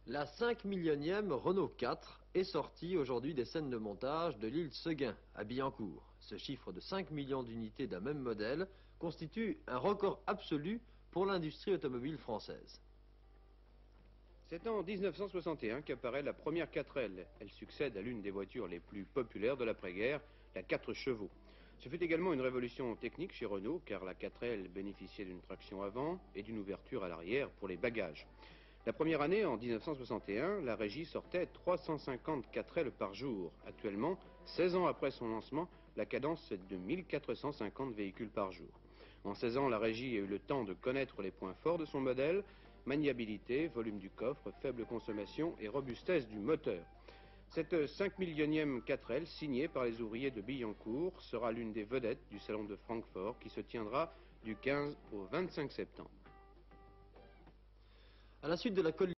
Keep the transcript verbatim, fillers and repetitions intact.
La cinq millionième Renault quatre est sortie aujourd'hui des scènes de montage de l'île Seguin, à Billancourt. Ce chiffre de cinq millions d'unités d'un même modèle constitue un record absolu pour l'industrie automobile française. C'est en mille neuf cent soixante et un qu'apparaît la première quatre L. Elle succède à l'une des voitures les plus populaires de l'après-guerre, la quatre chevaux. Ce fut également une révolution technique chez Renault, car la quatre L bénéficiait d'une traction avant et d'une ouverture à l'arrière pour les bagages. La première année, en mille neuf cent soixante et un, la Régie sortait trois cent cinquante quatre L par jour. Actuellement, seize ans après son lancement, la cadence est de mille quatre cent cinquante véhicules par jour. En seize ans, la Régie a eu le temps de connaître les points forts de son modèle: maniabilité, volume du coffre, faible consommation et robustesse du moteur. Cette cinq millionième quatre L, signée par les ouvriers de Billancourt, sera l'une des vedettes du salon de Francfort qui se tiendra du quinze au vingt-cinq septembre. À la suite de la